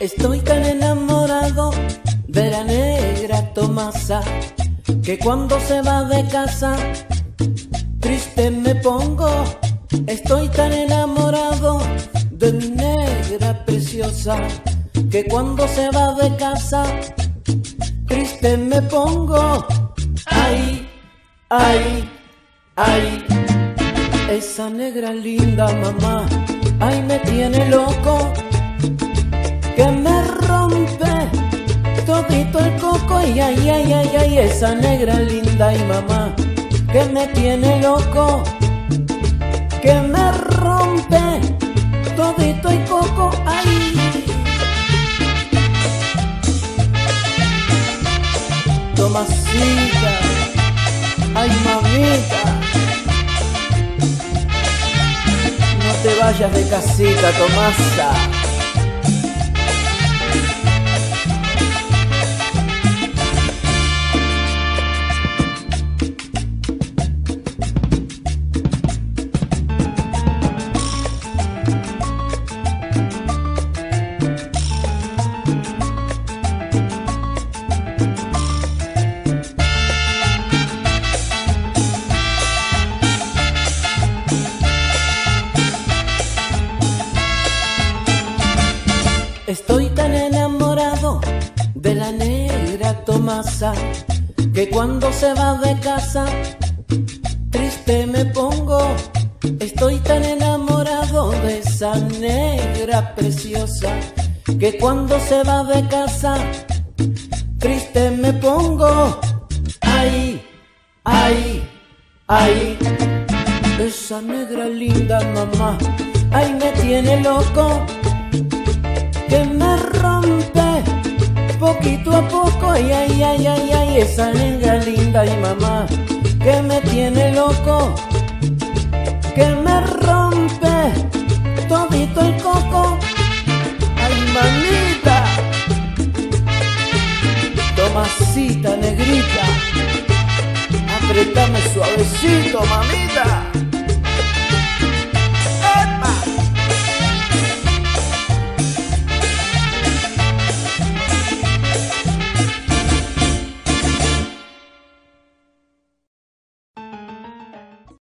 Estoy tan enamorado de la negra Tomasa que cuando se va de casa triste me pongo. Estoy tan enamorado de mi negra preciosa que cuando se va de casa triste me pongo. Ay, ay, ay, esa negra linda mamá, ay me tiene loco, que me rompe todito el coco. Y ay, ay, ay, ay, esa negra linda y mamá, que me tiene loco, que me rompe todito el coco. Ay, Tomasita, ay mamita, no te vayas de casita, Tomasa. Estoy tan enamorado de la negra Tomasa que cuando se va de casa triste me pongo. Estoy tan enamorado de esa negra preciosa que cuando se va de casa triste me pongo. Ay, ay, ay, esa negra linda mamá, ay me tiene loco, que me rompe poquito a poco. Ay, ay, ay, ay, ay, esa negra linda y mamá, que me tiene loco, que me rompe todito el coco. Ay, mamita, Tomasita negrita, apretame suavecito, mamita.